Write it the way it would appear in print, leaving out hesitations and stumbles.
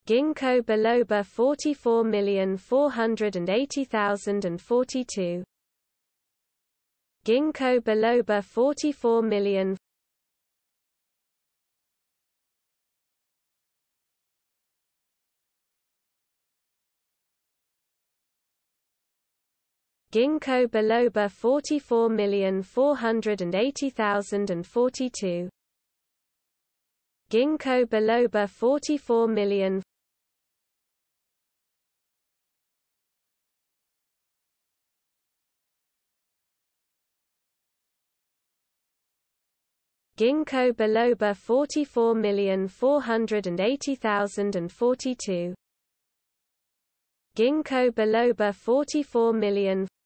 Ginkgo biloba 44,480,042. Ginkgo biloba 44 million. Ginkgo biloba 44,480,042. Ginkgo biloba 44 million. Ginkgo biloba 44,480,042. Ginkgo biloba 44 million.